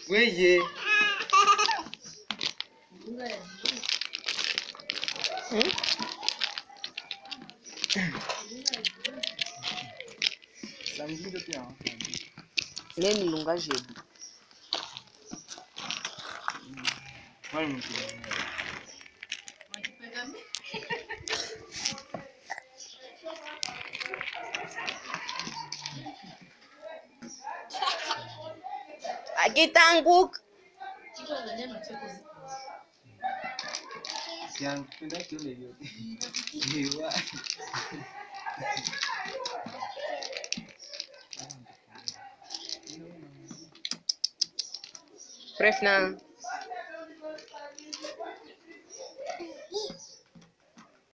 Weye. Samedi pia. Neni lunga jeudi. Mwalimu. Akitanguka. Yang pindah tu lagi. Dewa. Pref na